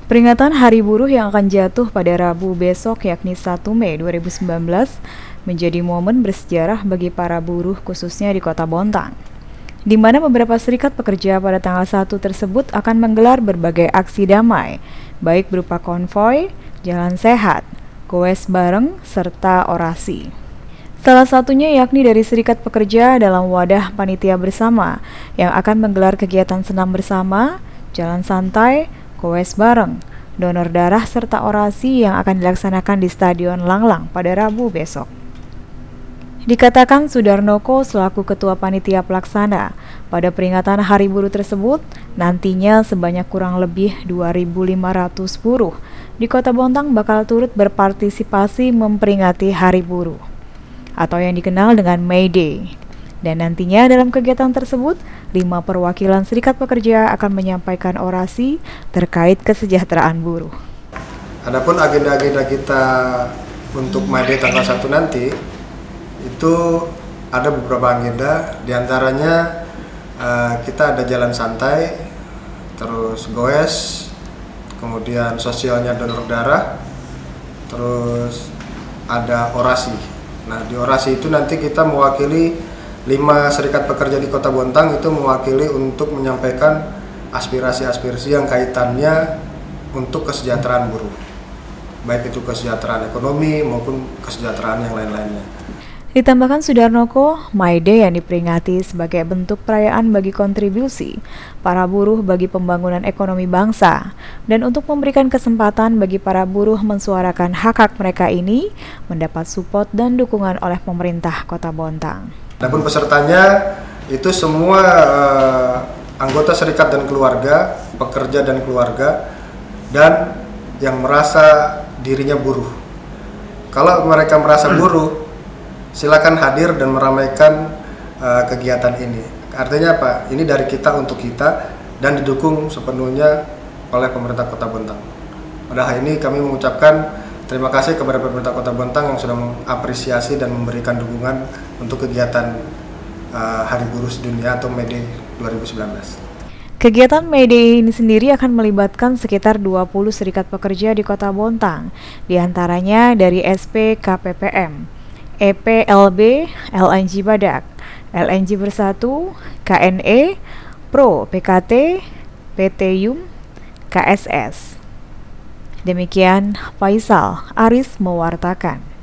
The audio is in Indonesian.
Peringatan Hari Buruh yang akan jatuh pada Rabu besok yakni 1 Mei 2019 menjadi momen bersejarah bagi para buruh khususnya di Kota Bontang, di mana beberapa serikat pekerja pada tanggal 1 tersebut akan menggelar berbagai aksi damai, baik berupa konvoi, jalan sehat, goes bareng, serta orasi. Salah satunya yakni dari serikat pekerja dalam wadah panitia bersama yang akan menggelar kegiatan senam bersama, jalan santai, goes bareng, donor darah serta orasi yang akan dilaksanakan di Stadion Langlang pada Rabu besok. Dikatakan Sudarnoko selaku ketua panitia pelaksana, pada peringatan Hari Buruh tersebut nantinya sebanyak kurang lebih 2.500 buruh di Kota Bontang bakal turut berpartisipasi memperingati Hari Buruh atau yang dikenal dengan May Day. Dan nantinya dalam kegiatan tersebut, 5 perwakilan serikat pekerja akan menyampaikan orasi terkait kesejahteraan buruh. Adapun agenda-agenda kita untuk May Day tanggal 1 nanti, itu ada beberapa agenda, diantaranya kita ada jalan santai, terus goes, kemudian sosialnya donor darah, terus ada orasi. Nah, di orasi itu nanti kita mewakili 5 serikat pekerja di Kota Bontang, itu mewakili untuk menyampaikan aspirasi-aspirasi yang kaitannya untuk kesejahteraan buruh, baik itu kesejahteraan ekonomi maupun kesejahteraan yang lain-lainnya. Ditambahkan Sudarnoko, May Day yang diperingati sebagai bentuk perayaan bagi kontribusi para buruh bagi pembangunan ekonomi bangsa dan untuk memberikan kesempatan bagi para buruh mensuarakan hak-hak mereka ini mendapat support dan dukungan oleh pemerintah Kota Bontang. Adapun pesertanya itu semua anggota serikat dan keluarga, pekerja dan keluarga, dan yang merasa dirinya buruh. Kalau mereka merasa buruh, silakan hadir dan meramaikan kegiatan ini. Artinya apa? Ini dari kita untuk kita dan didukung sepenuhnya oleh pemerintah Kota Bontang. Pada hari ini kami mengucapkan terima kasih kepada pemerintah Kota Bontang yang sudah mengapresiasi dan memberikan dukungan untuk kegiatan Hari Buruh Sedunia atau May Day 2019. Kegiatan May Day ini sendiri akan melibatkan sekitar 20 serikat pekerja di Kota Bontang, diantaranya dari SP KPPM, EPLB, LNG Badak, LNG Bersatu, KNE, Pro PKT, PT Yum, KSS. Demikian Faisal Aris mewartakan.